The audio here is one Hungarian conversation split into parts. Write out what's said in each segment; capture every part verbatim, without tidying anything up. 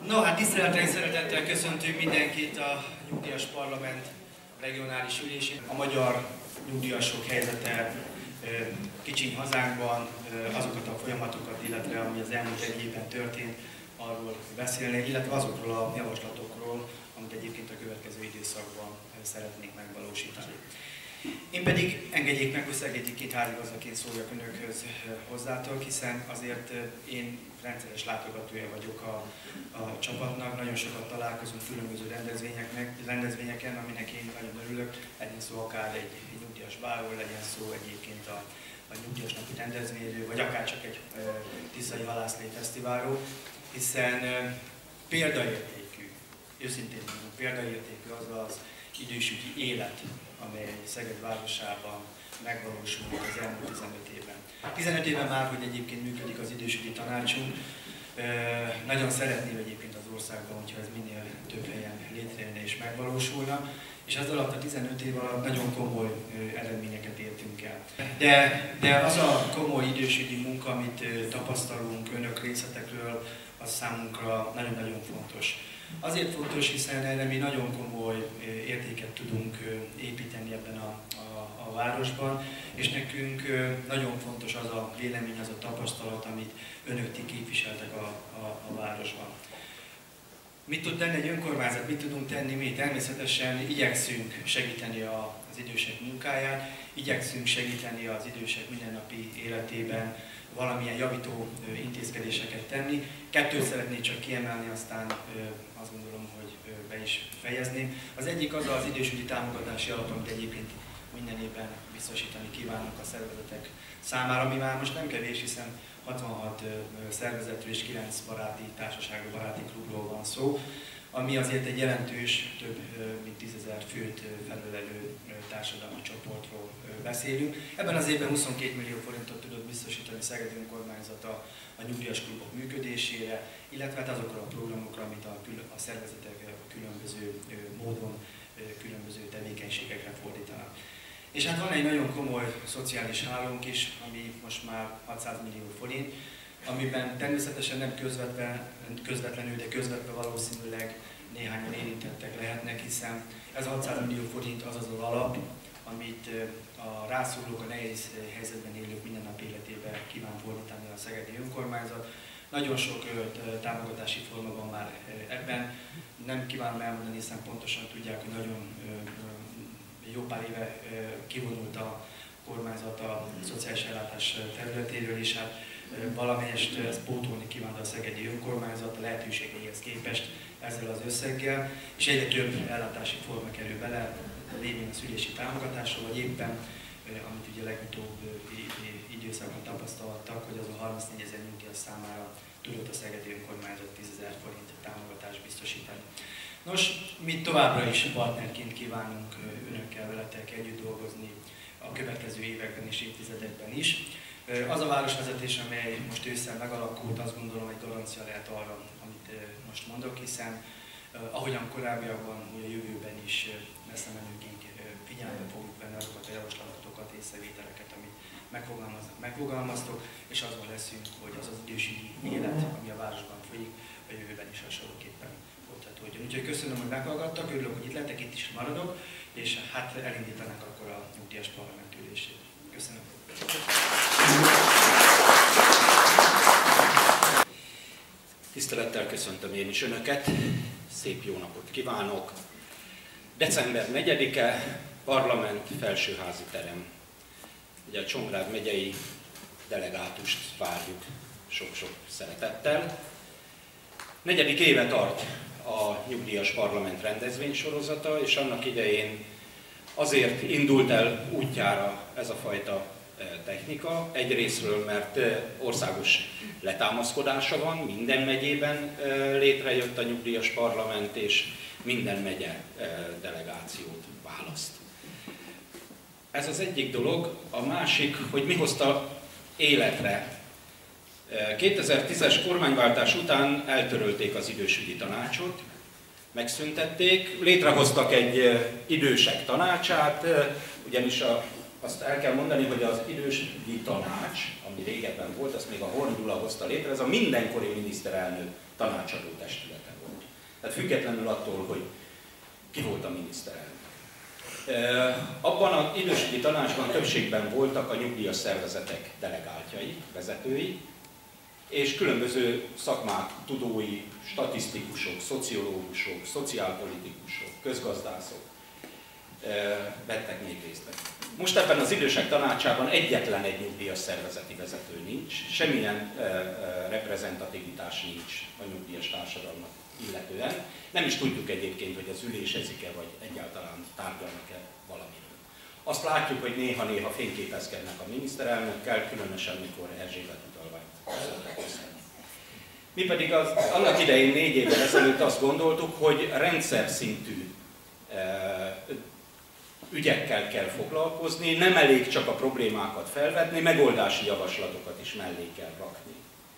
No, hát tisztelettel és szeretettel köszöntünk mindenkit a Nyugdíjas Parlament regionális ülésén. A magyar nyugdíjasok helyzete kicsiny hazánkban, azokat a folyamatokat, illetve ami az elmúlt egy évben történt, arról beszélni, illetve azokról a javaslatokról, amit egyébként a következő időszakban szeretnénk megvalósítani. Én pedig engedjék meg, hogy szegényként házigazdaként szóljak önökhöz hozzátok, hiszen azért én rendszeres látogatója vagyok a, a csapatnak, nagyon sokat találkozunk különböző rendezvényeken, aminek én nagyon örülök, legyen szó akár egy, egy nyugdíjas bálról, legyen szó egyébként a, a nyugdíjas napi rendezvényről, vagy akár csak egy e, tiszai halászlé fesztiválról, hiszen e, példaértékű, őszintén mondom, példaértékű az az idősügyi élet, amely Szeged városában megvalósult az elmúlt tizenöt évben. tizenöt éven már, hogy egyébként működik az idősügyi tanácsunk. Nagyon szeretném egyébként az országban, hogyha ez minél több helyen létrejönne és megvalósulna, és ez alatt a tizenöt év alatt nagyon komoly eredményeket értünk el. De, de az a komoly idősügyi munka, amit tapasztalunk önök részletekről, az számunkra nagyon-nagyon fontos. Azért fontos, hiszen erre mi nagyon komoly értéket tudunk építeni ebben a, a, a városban, és nekünk nagyon fontos az a vélemény, az a tapasztalat, amit önök ti képviseltek a, a, a városban. Mit tud tenni egy önkormányzat, mit tudunk tenni mi? Természetesen igyekszünk segíteni az idősek munkáját, igyekszünk segíteni az idősek mindennapi életében, valamilyen javító intézkedéseket tenni. Kettőt szeretnék csak kiemelni, aztán azt gondolom, hogy be is fejezném. Az egyik az az idősügyi támogatási alap, amit egyébként minden évben biztosítani kívánunk a szervezetek számára, ami már most nem kevés, hiszen hatvanhat szervezetről és kilenc baráti társaságról, baráti klubról van szó, ami azért egy jelentős, több mint tízezer főt felölelő társadalmi csoportról beszélünk. Ebben az évben huszonkét millió forintot tudott biztosítani Szeged önkormányzata a nyugdíjas klubok működésére, illetve hát azokra a programokra, amit a, a szervezetek a különböző módon, különböző tevékenységekre fordítanak. És hát van egy nagyon komoly szociális hálónk is, ami most már hatszáz millió forint, amiben természetesen nem közvetlen, közvetlenül, de közvetve valószínűleg néhányan érintettek lehetnek, hiszen ez a hatszáz millió forint az az alap, amit a rászorulók, a nehéz helyzetben élők mindennapi életében kíván fordítani a szegedi önkormányzat. Nagyon sok támogatási forma van már ebben, nem kívánom elmondani, hiszen pontosan tudják, hogy nagyon jó pár éve kivonult a kormányzat a szociális ellátás területéről, és hát valamelyest ezt pótolni kívánta a szegedi önkormányzat a lehetőségeihez képest ezzel az összeggel, és egyre több ellátási forma kerül bele, lévén a szülési támogatásról, vagy éppen, amit ugye legutóbb időszakban tapasztaltak, hogy az a harmincnégyezer nyugdíjas számára tudott a szegedi önkormányzat tízezer forint támogatást biztosítani. Nos, mi továbbra is partnerként kívánunk önökkel, veletek együtt dolgozni a következő években és évtizedekben is. Az a városvezetés, amely most ősszel megalakult, azt gondolom, egy garancia lehet arra, amit most mondok, hiszen ahogyan korábbiakban, úgy a jövőben is messze menőkig figyelme fogjuk venni azokat a javaslatokat, észrevételeket, amit megfogalmaztok, és azon leszünk, hogy az az idősügyi élet, ami a városban folyik, a jövőben is hasonlóképpen folytatódjon. Úgyhogy köszönöm, hogy meghallgattak, örülök, hogy itt lettek, itt is maradok, és hát elindítanak akkor a nyugdíjas parlament ülését. Köszönöm. Tisztelettel köszöntöm én is önöket, szép jó napot kívánok. december negyedike, parlament, felsőházi terem. Ugye a Csongrád megyei delegátust várjuk sok-sok szeretettel. Negyedik éve tart a nyugdíjas parlament rendezvénysorozata, és annak idején azért indult el útjára ez a fajta technika. Egyrészről, mert országos letámaszkodása van, minden megyében létrejött a nyugdíjas parlament, és minden megye delegációt választ. Ez az egyik dolog. A másik, hogy mi hozta életre. kétezer-tízes kormánywáltás után eltörölték az idősügyi tanácsot, megszüntették, létrehoztak egy idősek tanácsát, ugyanis a azt el kell mondani, hogy az idősügyi tanács, ami régebben volt, azt még a Horn Gyula hozta létre, ez a mindenkori miniszterelnök tanácsadó testülete volt. Tehát függetlenül attól, hogy ki volt a miniszterelnök. Abban az idősügyi tanácsban többségben voltak a nyugdíjas szervezetek delegáltjai, vezetői, és különböző szakmák tudói, statisztikusok, szociológusok, szociálpolitikusok, közgazdászok vettek még részt. Most ebben az idősek tanácsában egyetlen egy nyugdíjas szervezeti vezető nincs, semmilyen reprezentativitás nincs a nyugdíjas társadalmat illetően. Nem is tudjuk egyébként, hogy az ülésezik-e, vagy egyáltalán tárgyalnak-e valamiről. Azt látjuk, hogy néha-néha fényképezkednek a miniszterelnökkel, különösen mikor Erzsébet utalványt szoktak össze. Mi pedig az, annak idején négy évvel ezelőtt azt gondoltuk, hogy rendszer szintű e, ügyekkel kell foglalkozni, nem elég csak a problémákat felvetni, megoldási javaslatokat is mellé kell rakni.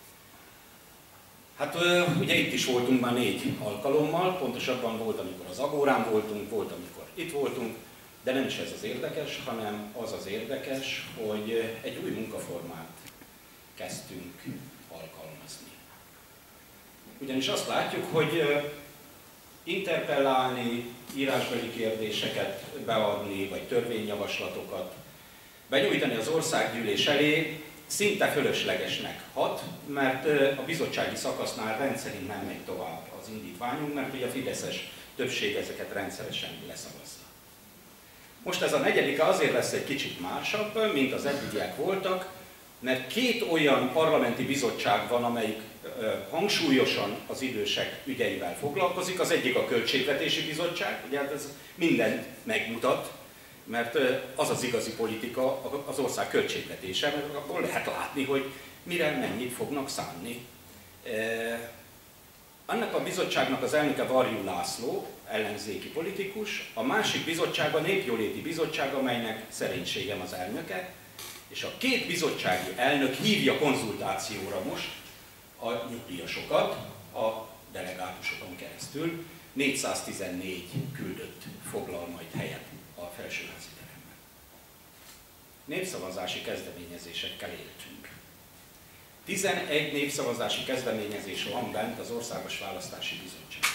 Hát ugye itt is voltunk már négy alkalommal, pontosabban volt, amikor az Agórán voltunk, volt, amikor itt voltunk, de nem is ez az érdekes, hanem az az érdekes, hogy egy új munkaformát kezdtünk alkalmazni. Ugyanis azt látjuk, hogy interpellálni, írásbeli kérdéseket beadni, vagy törvényjavaslatokat benyújtani az országgyűlés elé szinte fölöslegesnek hat, mert a bizottsági szakasznál rendszerint nem megy tovább az indítványunk, mert ugye a fideszes többség ezeket rendszeresen leszavazza. Most ez a negyedike azért lesz egy kicsit másabb, mint az eddigiek voltak, mert két olyan parlamenti bizottság van, amelyik hangsúlyosan az idősek ügyeivel foglalkozik. Az egyik a Költségvetési Bizottság, ugye hát ez mindent megmutat, mert az az igazi politika az ország költségvetése, mert abból lehet látni, hogy mire mennyit fognak szánni. Annak a bizottságnak az elnöke Varjú László, ellenzéki politikus, a másik bizottság a Népjóléti Bizottság, amelynek szerénységem az elnöke, és a két bizottsági elnök hívja konzultációra most a nyugdíjasokat a delegátusokon keresztül. négyszáztizennégy küldött foglal majd helyet a felsőházi teremben. Népszavazási kezdeményezésekkel éltünk. tizenegy népszavazási kezdeményezés van bent az Országos Választási Bizottság.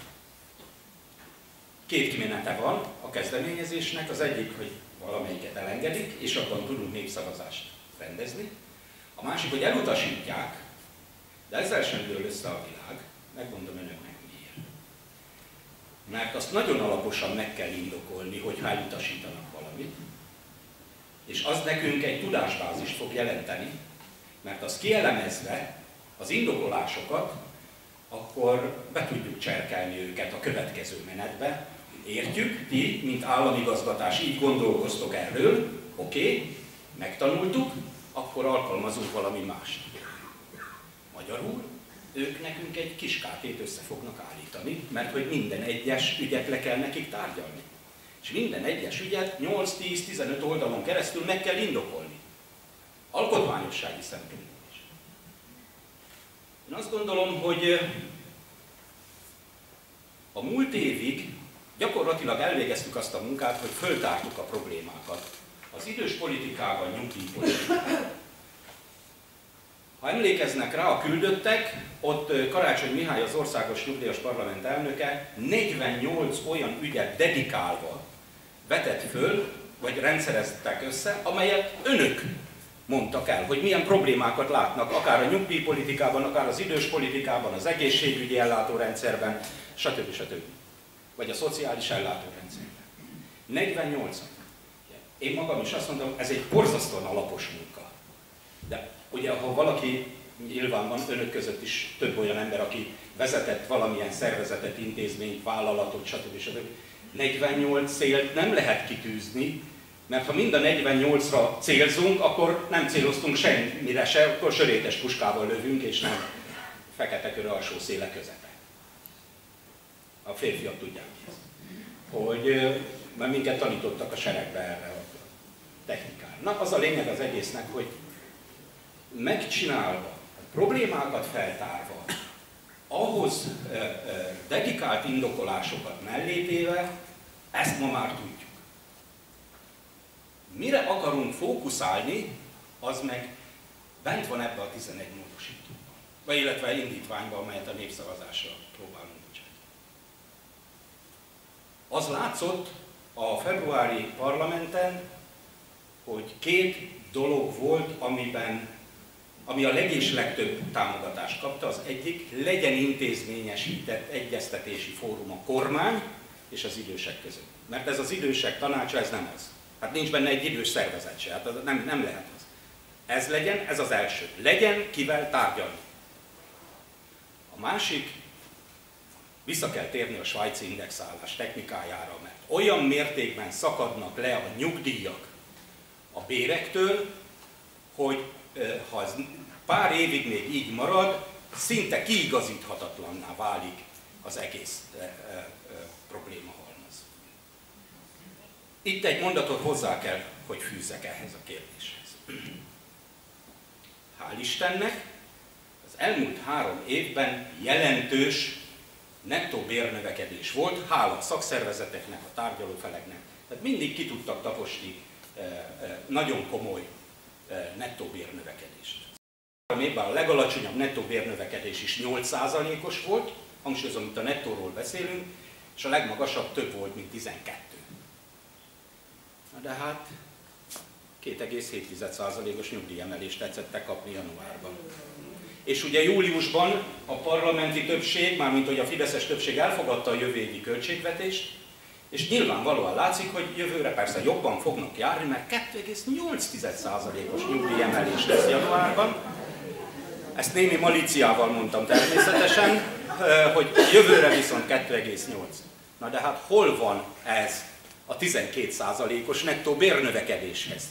Két kimenete van a kezdeményezésnek, az egyik, hogy valamelyiket elengedik, és abban tudunk népszavazást rendezni. A másik, hogy elutasítják, de ezzel sem dől össze a világ, megmondom önöknek miért. Mert azt nagyon alaposan meg kell indokolni, hogyha elutasítanak valamit, és az nekünk egy tudásbázist fog jelenteni, mert azt kielemezve az indokolásokat, akkor be tudjuk cserkelni őket a következő menetbe. Értjük, ti, mint államigazgatás, így gondolkoztok erről, oké, okay, megtanultuk, akkor alkalmazunk valami mást. Magyarul ők nekünk egy kis kártét össze fognak állítani, mert hogy minden egyes ügyet le kell nekik tárgyalni. És minden egyes ügyet nyolc-tíz-tizenöt oldalon keresztül meg kell indokolni. Alkotmányossági szempontból is. Én azt gondolom, hogy a múlt évig gyakorlatilag elvégeztük azt a munkát, hogy föltártuk a problémákat az idős politikában, nyugdíjpolitikában. Ha emlékeznek rá a küldöttek, ott Karácsony Mihály, az Országos Nyugdíjas Parlament elnöke negyvennyolc olyan ügyet dedikálva vetett föl, vagy rendszereztek össze, amelyet önök mondtak el, hogy milyen problémákat látnak, akár a nyugdíjpolitikában, akár az idős politikában, az egészségügyi ellátórendszerben, stb. stb. Vagy a szociális ellátórendszerben. negyvennyolc. Én magam is azt mondom, ez egy borzasztóan alapos munka. De ugye, ha valaki, nyilván van önök között is több olyan ember, aki vezetett valamilyen szervezetet, intézményt, vállalatot, stb. stb. negyvennyolc célt nem lehet kitűzni, mert ha mind a negyvennyolcra célzunk, akkor nem céloztunk semmire se, akkor sörétes puskával lövünk, és nem fekete kör alsó széle közepe. A férfiak tudják ezt. Hogy, mert minket tanítottak a seregbe erre a technikára. Na, az a lényeg az egésznek, hogy megcsinálva, problémákat feltárva, ahhoz e, e, dedikált indokolásokat mellétéve, ezt ma már tudjuk. Mire akarunk fókuszálni, az meg bent van ebbe a tizenegy módosítóban, vagy illetve indítványban, amelyet a népszavazásra próbálunk bocsátani. Az látszott a februári parlamenten, hogy két dolog volt, amiben, ami a legés legtöbb támogatást kapta. Az egyik, legyen intézményesített egyeztetési fórum a kormány és az idősek között. Mert ez az idősek tanácsa, ez nem az. Hát nincs benne egy idős szervezet se, hát nem, nem lehet az. Ez legyen, ez az első. Legyen kivel tárgyalni. A másik, vissza kell térni a svájci indexálás technikájára, mert olyan mértékben szakadnak le a nyugdíjak a bérektől, hogy ha ez pár évig még így marad, szinte kiigazíthatatlanná válik az egész e, e, e, problémahalmaz. Itt egy mondatot hozzá kell, hogy fűzzek ehhez a kérdéshez. Hál' Istennek, az elmúlt három évben jelentős nettó bérnövekedés volt, hála a szakszervezeteknek, a tárgyalófeleknek. Tehát mindig ki tudtak taposni e, e, nagyon komoly e, nettó bérnövekedést. Három évben a legalacsonyabb nettó bérnövekedés is nyolc százalékos volt, hangsúlyozom, itt a nettóról beszélünk, és a legmagasabb több volt, mint tizenkettő. Na de hát két egész hét százalékos nyugdíjemelést tetszettek kapni januárban. És ugye júliusban a parlamenti többség, mármint hogy a fideszes többség elfogadta a jövő évi költségvetést, és nyilvánvalóan látszik, hogy jövőre persze jobban fognak járni, mert kettő egész nyolc százalékos nyugdíjemelés lesz januárban. Ezt némi malíciával mondtam természetesen, hogy jövőre viszont kettő egész nyolc. Na de hát hol van ez a tizenkét százalékos nettó bérnövekedéshez?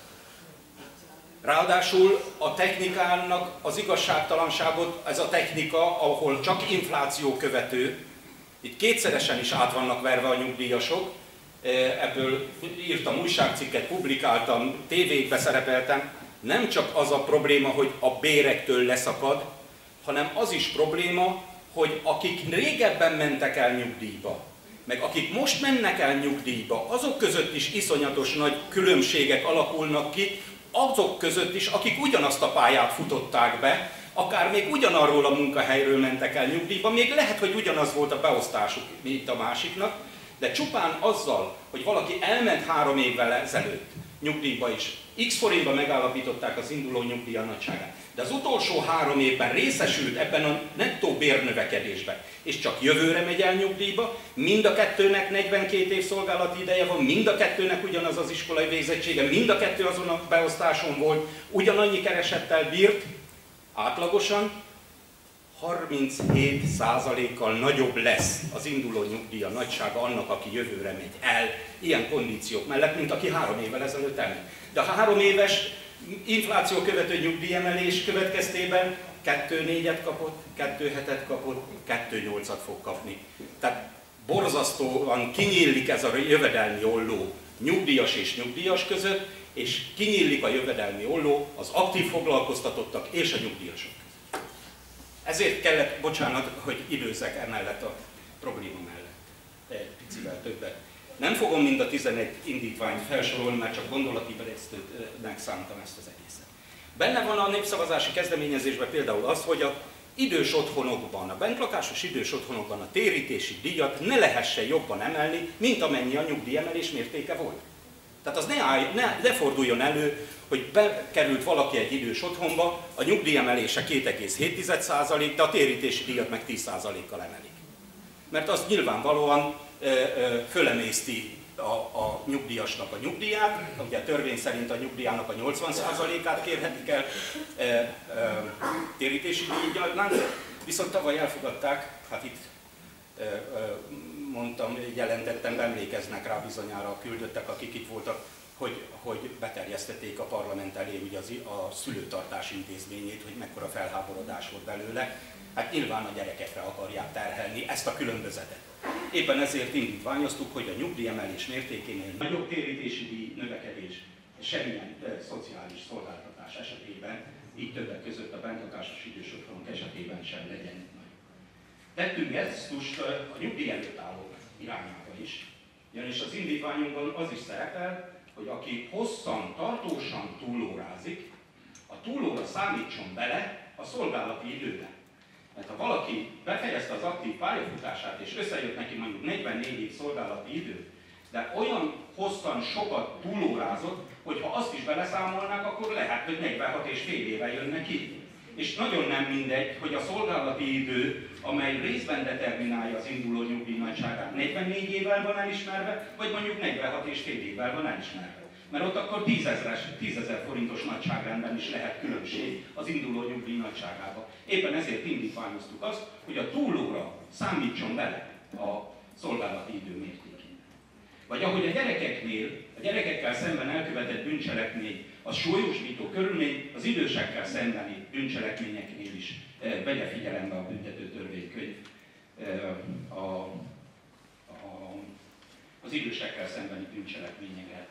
Ráadásul a technikának az igazságtalanságot, ez a technika, ahol csak infláció követő, itt kétszeresen is át vannak verve a nyugdíjasok, ebből írtam újságcikket, publikáltam, tévékbe szerepeltem, nem csak az a probléma, hogy a bérektől leszakad, hanem az is probléma, hogy akik régebben mentek el nyugdíjba, meg akik most mennek el nyugdíjba, azok között is iszonyatos nagy különbségek alakulnak ki, azok között is, akik ugyanazt a pályát futották be, akár még ugyanarról a munkahelyről mentek el nyugdíjba, még lehet, hogy ugyanaz volt a beosztásuk, mint a másiknak, de csupán azzal, hogy valaki elment három évvel ezelőtt nyugdíjba is, x forintba megállapították az induló nyugdíja nagyságát, de az utolsó három évben részesült ebben a nettó bérnövekedésben, és csak jövőre megy el nyugdíjba, mind a kettőnek negyvenkét év szolgálati ideje van, mind a kettőnek ugyanaz az iskolai végzettsége, mind a kettő azon a beosztáson volt, ugyanannyi keresettel bírt, átlagosan harminchét százalékkal nagyobb lesz az induló nyugdíja nagysága annak, aki jövőre megy el ilyen kondíciók mellett, mint aki három évvel ezelőtt elment. De a három éves infláció követő nyugdíjemelés következtében kettő négyet kapott, kettő hetet kapott, kettő nyolcat fog kapni. Tehát borzasztóan kinyílik ez a jövedelmi olló nyugdíjas és nyugdíjas között, és kinyílik a jövedelmi olló az aktív foglalkoztatottak és a nyugdíjasok között. Ezért kellett, bocsánat, hogy időzek emellett a probléma mellett, egy picivel többet. Nem fogom mind a tizenegy indítványt felsorolni, mert csak gondolati beresztőnek szántam ezt az egészet. Benne van a népszavazási kezdeményezésben például az, hogy a idős otthonokban, a bentlakásos idős otthonokban a térítési díjat ne lehessen jobban emelni, mint amennyi a nyugdíjemelés mértéke volt. Tehát az ne, állj, ne, ne forduljon elő, hogy bekerült valaki egy idős otthonba, a nyugdíjemelése két egész hét százalék, de a térítési díjat meg tíz százalékkal emelik. Mert az nyilvánvalóan ö, ö, fölemészti a, a nyugdíjasnak a nyugdíját, ugye a törvény szerint a nyugdíjának a nyolcvan százalékát kérhetik el ö, ö, térítési díjnál, viszont tavaly elfogadták, hát itt ö, ö, mondtam, jelentettem, emlékeznek rá bizonyára a küldöttek, akik itt voltak, hogy, hogy beterjesztették a parlament elé ugye az, a szülőtartás intézményét, hogy mekkora felháborodás volt belőle. Hát nyilván a gyerekekre akarják terhelni ezt a különbözetet. Éppen ezért indítványoztuk, hogy a nyugdíjemelés mértékénél nagyobb térítési díj növekedés semmilyen e, szociális szolgáltatás esetében, így többek között a bentlakásos idős otthonok esetében sem legyen nagy. Tettünk gesztust a nyugdíj előtt állók irányába is, ugyanis az indítványunkban az is szerepel, hogy aki hosszan, tartósan túlórázik, a túlóra számítson bele a szolgálati időbe. Mert ha valaki befejezte az aktív pályafutását, és összejött neki mondjuk negyvennégy év szolgálati idő, de olyan hosszan sokat túlórázott, hogy ha azt is beleszámolnák, akkor lehet, hogy negyvenhat és fél éve jön neki. És nagyon nem mindegy, hogy a szolgálati idő, amely részben determinálja az induló nyugdíj nagyságát, negyvennégy évvel van elismerve, vagy mondjuk negyvenhat és fél évvel van elismerve. Mert ott akkor tízezer forintos nagyságrendben is lehet különbség az induló nyugdíj nagyságába. Éppen ezért indítványoztuk azt, hogy a túlóra számítson bele a szolgálati idő mértékén. Vagy ahogy a gyerekeknél, a gyerekekkel szemben elkövetett bűncselekmény, a súlyosbító körülmény, az idősekkel szembeni bűncselekményeknél is e, vegye figyelembe a büntetőtörvénykönyv e, a, a, az idősekkel szembeni bűncselekményeket.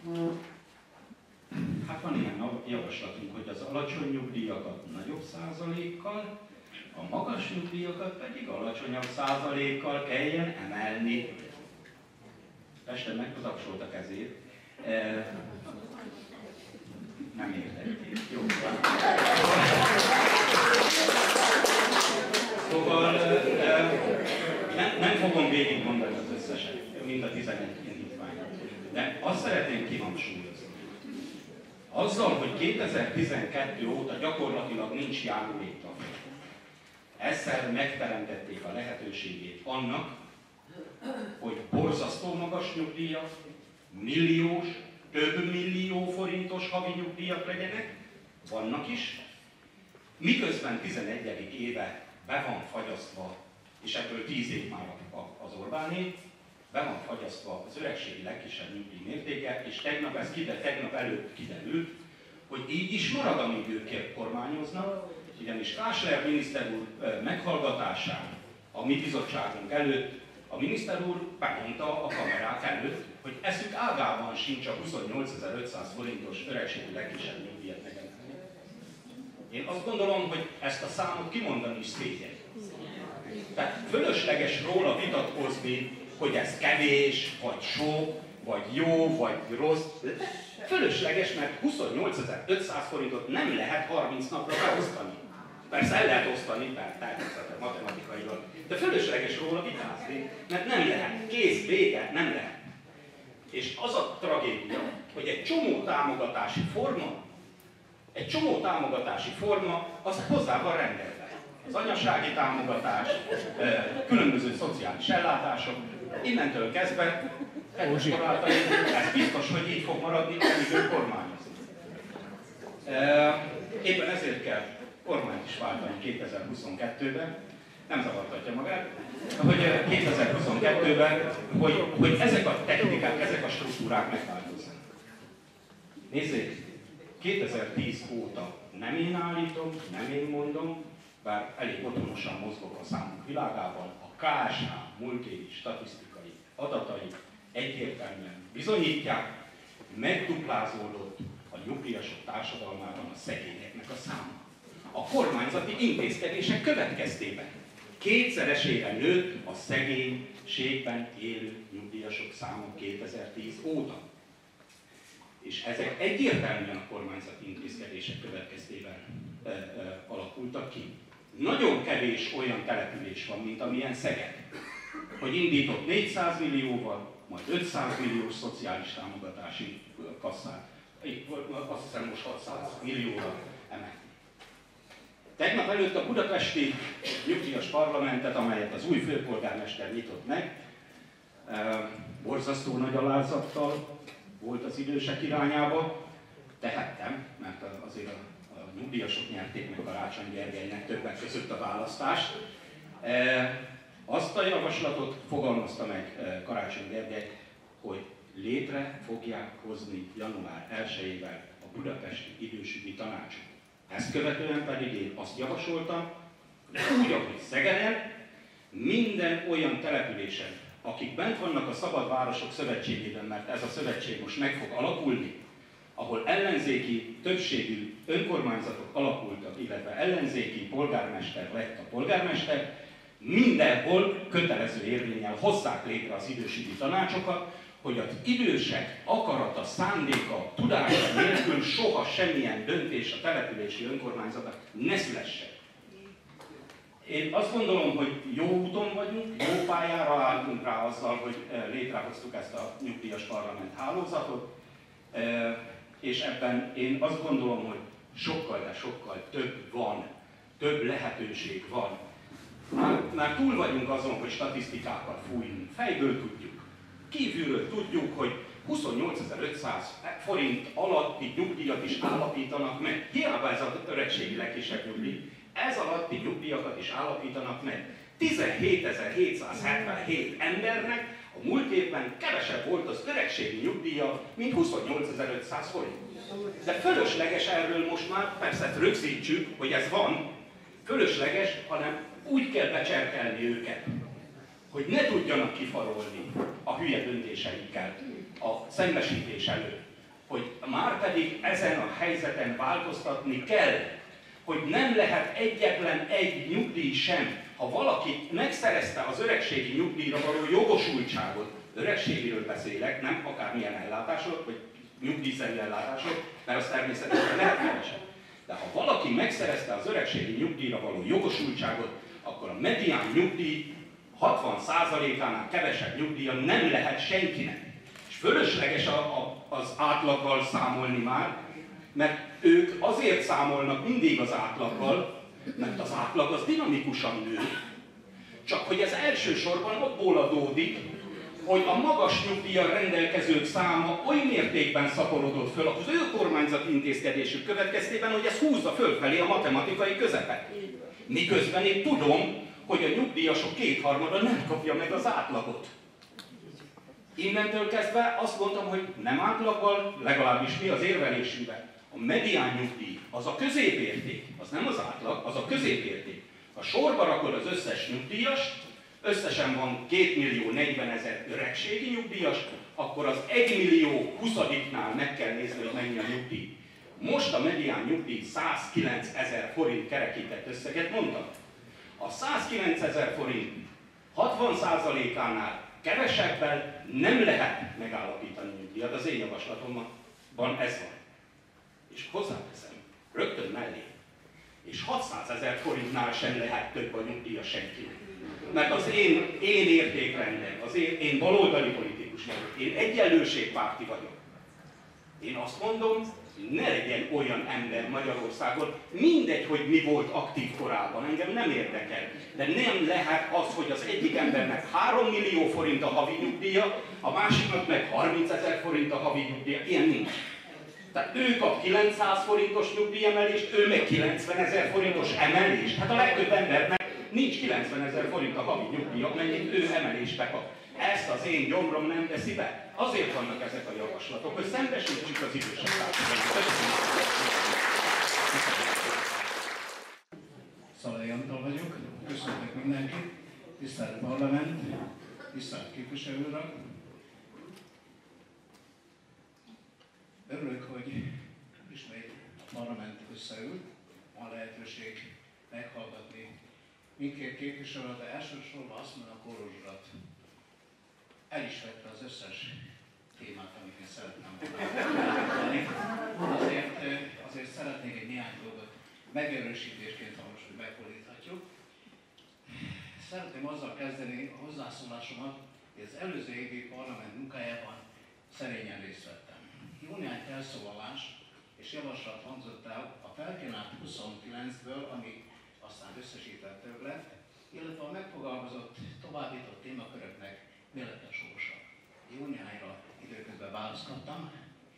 Hát van ilyen javaslatunk, hogy az alacsony nyugdíjakat nagyobb százalékkal, a magas nyugdíjakat pedig alacsonyabb százalékkal kelljen emelni. Pesten megkutapsoltak ezért. E, nem értették. Jó. Szóval e, nem, nem fogom végigmondani az összeset, mint a tizenegy indítványt. De azt szeretném kihangsúlyozni. Azzal, hogy kétezer-tizenkettő óta gyakorlatilag nincs járuléktag, ezzel megteremtették a lehetőségét annak, hogy borzasztó magas nyugdíjak, milliós, több millió forintos havi nyugdíjak legyenek, vannak is, miközben tizenegyedik éve be van fagyasztva, és ebből tíz év már az Orbáné, be van fagyasztva az öregségi legkisebb nyugdíj mértéke, és tegnap, ez kide, tegnap előtt kiderült, hogy így is marad, amíg ők kormányoznak, ugyanis Kásler miniszter úr meghallgatásán a mi bizottságunk előtt a miniszter úr bemondta a kamerák előtt, hogy eszük ágában sincs a huszonnyolcezer-ötszáz forintos öregségi legkisebb nyugdíjat megemelni. Én azt gondolom, hogy ezt a számot kimondani is szégyen. Tehát fölösleges róla vitatkozni, hogy ez kevés, vagy sok, vagy jó, vagy rossz. Fölösleges, mert huszonnyolcezer-ötszáz forintot nem lehet harminc napra beosztani. Persze el lehet osztani, mert természetesen matematikailag, de fölösleges róla vitázni, mert nem lehet. Kész, vége, nem lehet. És az a tragédia, hogy egy csomó támogatási forma, egy csomó támogatási forma, az hozzá van rendelve. Az anyasági támogatás, különböző szociális ellátások, innentől kezdve, ez biztos, hogy így fog maradni, amíg ő kormányozni. Éppen ezért kell kormányt is váltani kétezer-huszonkettőben, nem zavartatja magát, hogy kétezer-huszonkettőben, hogy, hogy ezek a technikák, ezek a struktúrák megváltoznak. Nézzék, kétezer-tíz óta nem én állítom, nem én mondom, bár elég otthonosan mozgok a számok világában, a ká es há múltévi statisztikai adatai egyértelműen bizonyítják, megduplázódott a nyugdíjasok társadalmában a szegényeknek a száma. A kormányzati intézkedések következtében kétszeresére nőtt a szegénységben élő nyugdíjasok száma kétezer-tíz óta. És ezek egyértelműen a kormányzati intézkedések következtében e, e, alakultak ki. Nagyon kevés olyan település van, mint amilyen Szeged, hogy indított négyszáz millióval, majd ötszáz milliós szociális támogatási kasszát, azt hiszem most hatszáz millióra emelni. Tegnap előtt a budapesti nyugdíjas parlamentet, amelyet az új főpolgármester nyitott meg, e, borzasztó nagy alázattal volt az idősek irányába, tehettem, mert azért a, a nyugdíjasok nyerték meg Karácsony Gergelynek többek között a választást. E, azt a javaslatot fogalmazta meg e, Karácsony Gergely, hogy létre fogják hozni január elsejével a budapesti idősügyi tanácsot. Ezt követően pedig én azt javasoltam, hogy úgy, ahogy Szegeden, minden olyan településen, akik bent vannak a Szabad Városok Szövetségében, mert ez a szövetség most meg fog alakulni, ahol ellenzéki többségű önkormányzatok alakultak, illetve ellenzéki polgármester lett a polgármester, mindenhol kötelező érvénnyel hozzák létre az idősügyi tanácsokat, hogy az idősek akarata, szándéka, tudása nélkül soha semmilyen döntés a települési önkormányzatnak ne szülessen. Én azt gondolom, hogy jó úton vagyunk, jó pályára álltunk rá azzal, hogy létrehoztuk ezt a nyugdíjas parlament hálózatot, és ebben én azt gondolom, hogy sokkal, de sokkal több van, több lehetőség van. Már, már túl vagyunk azon, hogy statisztikákat fújjunk, fejből tudjuk. Kívülről tudjuk, hogy huszonnyolcezer-ötszáz forint alatti nyugdíjat is állapítanak meg. Hiába ez az öregségi legkisebb nyugdíj, ez alatti nyugdíjakat is állapítanak meg. tizenhétezer-hétszázhetvenhét embernek a múlt évben kevesebb volt az öregségi nyugdíja, mint huszonnyolcezer-ötszáz forint. De fölösleges erről most már, persze ezt rögzítsük, hogy ez van, fölösleges, hanem úgy kell becserkelni őket, hogy ne tudjanak kifarolni a hülye döntéseikkel a szembesítés előtt, hogy már pedig ezen a helyzeten változtatni kell, hogy nem lehet egyetlen egy nyugdíj sem, ha valaki megszerezte az öregségi nyugdíjra való jogosultságot, öregségiről beszélek, nem akármilyen ellátásról, vagy nyugdíjszerű ellátásról, mert az természetesen lehet kevesebb. De ha valaki megszerezte az öregségi nyugdíjra való jogosultságot, akkor a medián nyugdíj hatvan százalékánál kevesebb nyugdíja nem lehet senkinek. És fölösleges a, a, az átlaggal számolni már, mert ők azért számolnak mindig az átlaggal, mert az átlag az dinamikusan nő. Csak hogy ez elsősorban abból adódik, hogy a magas nyugdíjjal rendelkezők száma oly mértékben szaporodott föl az ő kormányzati intézkedésük következtében, hogy ez húzza fölfelé a matematikai közepet. Miközben én tudom, hogy a nyugdíjasok kétharmada nem kapja meg az átlagot. Innentől kezdve azt mondtam, hogy nem átlaggal, legalábbis mi az érvelésünkben. A medián nyugdíj az a középérték, az nem az átlag, az a középérték. Ha sorba rakod az összes nyugdíjast, összesen van két millió negyvenezer öregségi nyugdíjas, akkor az egy millió huszadiknál meg kell nézni, hogy mennyi a nyugdíj. Most a medián nyugdíj százkilencezer forint kerekített összeget mondtam. A százkilencezer forint hatvan százalékánál kevesebbel nem lehet megállapítani nyugdíjat, az én javaslatomban ez van. És hozzáteszem, rögtön mellé. És hatszázezer forintnál sem lehet több a nyugdíja senkinek. Mert az én, én értékrendem, az én, én baloldali politikus vagyok, én egyenlőségpárti vagyok. Én azt mondom, hogy ne legyen olyan ember Magyarországon, mindegy, hogy mi volt aktív korábban, engem nem érdekel. De nem lehet az, hogy az egyik embernek három millió forint a havi nyugdíja, a másiknak meg harmincezer forint a havi nyugdíja. Ilyen nincs. Tehát ő kap kilencszáz forintos nyugdíjemelést, ő meg kilencvenezer forintos emelést. Hát a legtöbb embernek nincs kilencvenezer forint a havi nyugdíja, mennyit ő emelésbe kap. Ezt az én gyomrom nem veszi be. Azért vannak ezek a javaslatok, hogy szembesítsük az idősek társadalmat. Szalai Antal vagyok, köszöntök mindenkit, tisztelt parlament, tisztelt képviselő urak. Örülök, hogy ismét a parlament összeül, van lehetőség meghallgatni mindkét képviselőt, de elsősorban azt mondom, Kóros urat. El is vette az összes témát, amit én szeretném mondani. Azért, azért szeretnék egy néhány dolgot megerősítésként, ha most megfordíthatjuk. Szeretném azzal kezdeni a hozzászólásomat, hogy az előző évi parlament munkájában szerényen részt vettem. Jó néhány felszólalás és javaslat hangzott el a felkínált huszonkilencből, ami aztán összesített több lett, illetve a megfogalmazott, továbbított témaköröknek mi lett a sorsa. Jó néhányra időközben választottam.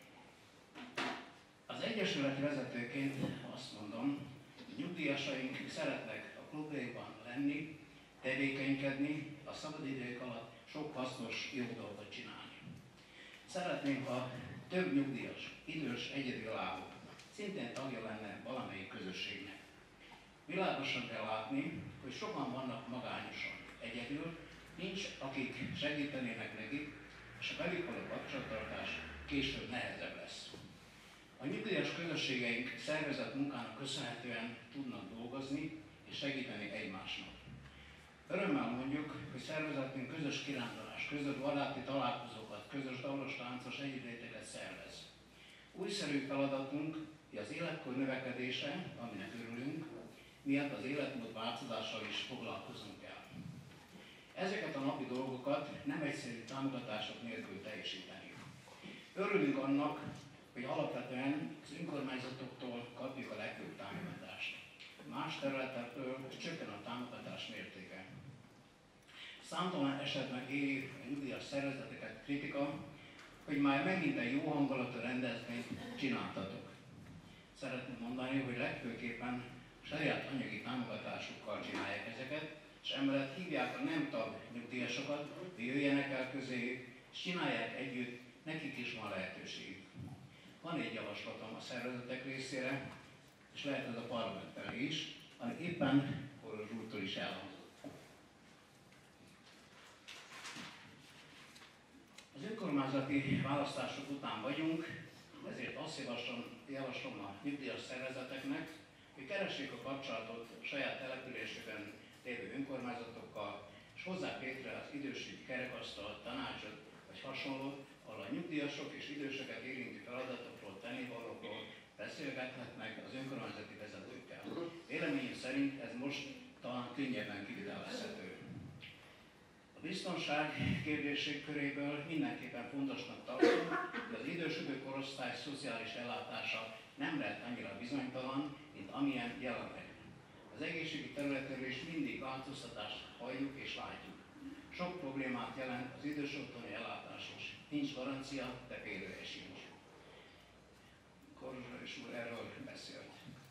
Az egyesületi vezetőként azt mondom, hogy nyugdíjasaink szeretnek a klubjaiban lenni, tevékenykedni, a szabadidők alatt sok hasznos, jó dolgot csinálni. Szeretném, ha több nyugdíjas, idős, egyedülálló szintén tagja lenne valamelyik közösségnek. Világosan kell látni, hogy sokan vannak magányosan, egyedül, nincs, akik segítenének nekik, és a velük való kapcsolattartás később nehezebb lesz. A nyugdíjas közösségeink szervezett munkának köszönhetően tudnak dolgozni és segíteni egymásnak. Örömmel mondjuk, hogy szervezetünk közös kirándulás, közös baráti találkozókat, közös dalos táncos együttléteket szervez. Újszerű feladatunk, hogy az életkor növekedése, aminek örülünk, miatt az életmód változással is foglalkozunk kell. Ezeket a napi dolgokat nem egyszerű támogatások nélkül teljesíteni. Örülünk annak, hogy alapvetően az önkormányzatoktól kapjuk a legfőbb támogatást. Más területekről csökken a támogatás mértéke. Számtalan esetben éri a nyugdíjas szervezeteket kritika, hogy már megint egy jó hangulatú rendezvényt csináltatok. Szeretném mondani, hogy legfőképpen saját anyagi támogatásukkal csinálják ezeket, és emellett hívják a nem tag nyugdíjasokat, hogy jöjjenek el közéjük, és csinálják együtt, nekik is van lehetőségük. Van egy javaslatom a szervezetek részére, és lehet ez a parlament felé is, ami éppen Koros úrtól is elhangzott. Az önkormányzati választások után vagyunk, ezért azt javaslom, javaslom a nyugdíjas szervezeteknek, hogy keressék a kapcsolatot a saját településükön lévő önkormányzatokkal, és hozzák létre az idősügyi kerekasztalt, tanácsot vagy hasonlót, ahol a nyugdíjasok és időseket érintő feladatokról, tennivalókról beszélgethetnek az önkormányzati vezetőkkel. Véleményem szerint ez most talán könnyebben kivitelezhető. A biztonság kérdések köréből mindenképpen fontosnak tartom, hogy az idősödő korosztály szociális ellátása nem lehet annyira bizonytalan, mint amilyen jelenleg. Az egészségügyi területről is mindig változtatást halljuk és látjuk. Sok problémát jelent az idős otthoni ellátás is. Nincs garancia, de félője sincs. Korzsais úr erről beszélt.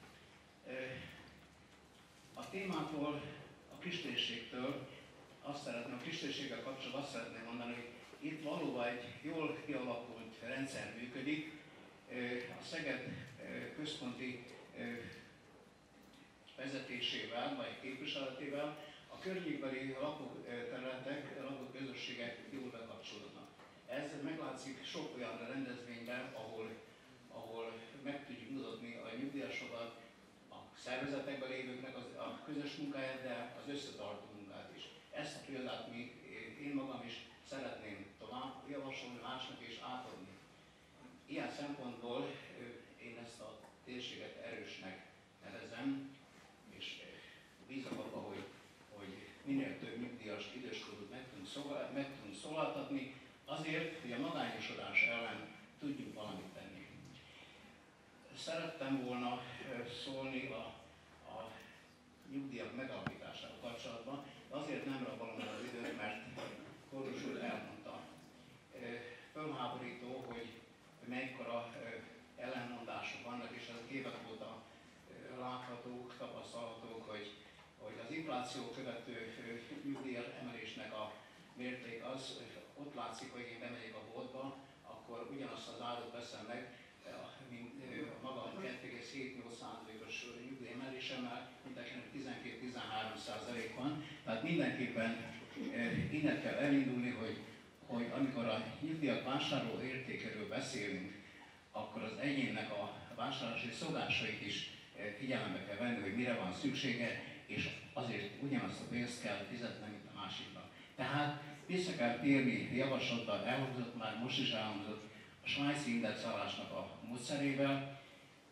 A témától, a kistérségtől azt szeretném, a kistérséggel kapcsolatban azt szeretném mondani, hogy itt valóban egy jól kialakult rendszer működik. A Szeged központi vezetésével, vagy képviseletével a környékbeli lakóterületek, lakóközösségek jól bekapcsolódnak. Ez meglátszik sok olyan rendezvényben, ahol, ahol meg tudjuk mutatni a nyugdíjasokat, a szervezetekben lévőknek az, a közös munkáját, de az összetartó munkát is. Ezt a példát mi, én magam is szeretném tovább javasolni másnak és átadni. Ilyen szempontból én ezt a térséget erősnek nevezem, és bízom abba, hogy, hogy minél több nyugdíjas időskorút meg tudunk, szolgál, meg tudunk szolgáltatni, azért, hogy a magányosodás ellen tudjunk valamit tenni. Szerettem volna szólni a, a nyugdíjak megalapításával kapcsolatban, de azért nem rabolom el az időt, mert Koros úr elmondta. Fölháborító, hogy mekkora ellenmondások vannak, és ezek évek óta láthatók, tapasztalhatók, hogy, hogy az infláció követő nyugdíj emelésnek a mérték az, ott látszik, hogy én bemegyek a boltba, akkor ugyanazt az árat veszem meg, mint a maga kettő egész hét nyolc százalékos nyugdíj emelésemmel, mint tizenkét-tizenhárom százalék van. Tehát mindenképpen innen kell elindulni, hogy, hogy amikor a nyugdíjak vásárló értékéről beszélünk, akkor az egyénnek a vásárlási szokásait is figyelembe kell venni, hogy mire van szüksége, és azért ugyanazt a pénzt kell fizetni, mint a másiknak. Tehát vissza kell térni javaslattal, elhangzott, már most is elhangzott, a svájci indexálásnak a módszerével.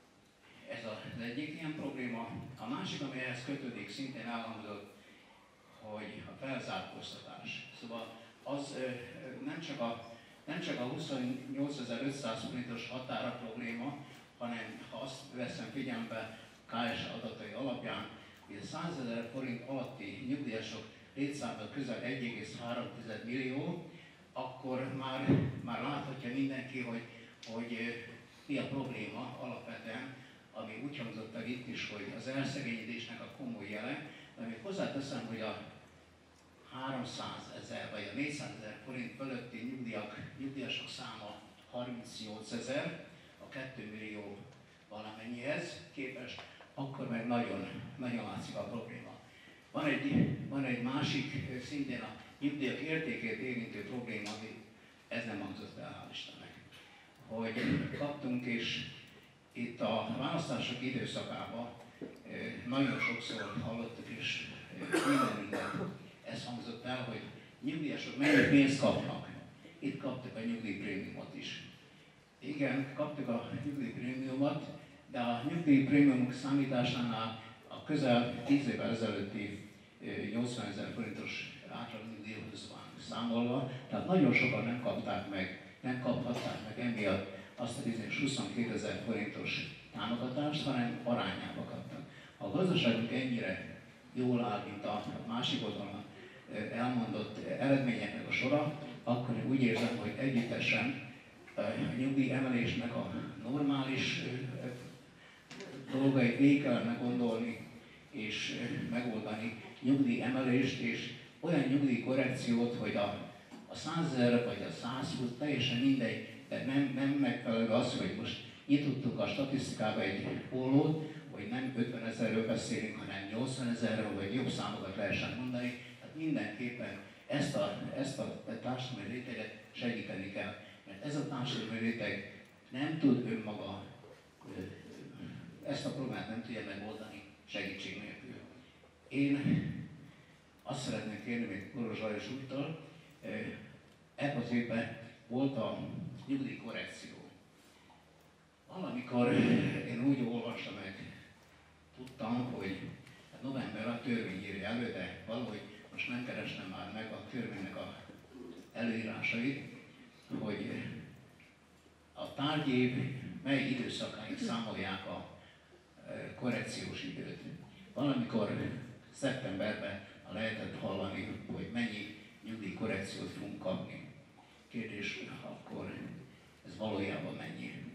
Ez az egyik ilyen probléma. A másik, ami ehhez kötődik, szintén elhangzott, hogy a felzárkóztatás. Szóval az nem csak a, nem csak a huszonnyolcezer-ötszáz forintos határa probléma, hanem ha azt veszem figyelembe ká es adatai alapján, hogy a százezer forint alatti nyugdíjasok létszáma közel egy egész három millió, akkor már, már láthatja mindenki, hogy, hogy mi a probléma alapvetően, ami úgy hangzott el itt is, hogy az elszegényedésnek a komoly jele, de még hozzáteszem, hogy a háromszázezer vagy a négyszázezer forint fölötti nyugdíjak, nyugdíjasok száma harmincnyolcezer, a két millió valamennyihez képest, akkor meg nagyon, nagyon látszik a probléma. Van egy, van egy másik, szintén a nyugdíjak értékét érintő probléma, ami ez nem hangzott el, hál' Istennek, hogy kaptunk, és itt a választások időszakában nagyon sokszor hallottuk, és minden minden ez hangzott el, hogy nyugdíjasok mennyi pénzt kapnak. itt kaptak a nyugdíjprémiumot is. Igen, kaptak a nyugdíjprémiumot, de a nyugdíjprémiumok számításánál a közel tíz évvel ezelőtti nyolcvanezer forintos átlagnyugdíjhoz van számolva, tehát nagyon sokan nem kapták meg, nem kaphatták meg emiatt azt a bizonyos huszonkétezer forintos támogatást, hanem arányába kaptak. Ha a gazdaságunk ennyire jól áll, mint a másik oldalon elmondott eredményeknek a sora, akkor én úgy érzem, hogy együttesen a nyugdíj emelésnek a normális dolgait végig kellene gondolni és megoldani nyugdíj emelést és olyan nyugdíj korrekciót, hogy a, a százezer vagy a százhúsz, teljesen mindegy, de nem, nem megfelelő az, hogy most nyitottuk a statisztikába egy pólót, hogy nem ötvenezerről beszélünk, hanem nyolcvanezerről, vagy jobb számokat lehessen mondani. Tehát mindenképpen ezt a, ezt a társadalmi réteget segíteni kell, mert ez a társadalmi réteg nem tud önmaga, ezt a problémát nem tudja megoldani segítség nélkül. Én azt szeretném kérni még Koros Lajos úrtól, ebben az évben volt a nyugdíjkorrekció. Valamikor én úgy olvastam meg, tudtam, hogy november a törvény írja elő, de valahogy most nem kerestem már meg a törvénynek a előírásait, hogy a tárgyév mely időszakáig számolják a korrekciós időt. Valamikor szeptemberben lehetett hallani, hogy mennyi nyugdíjkorrekciót fogunk kapni. Kérdés, akkor ez valójában mennyi?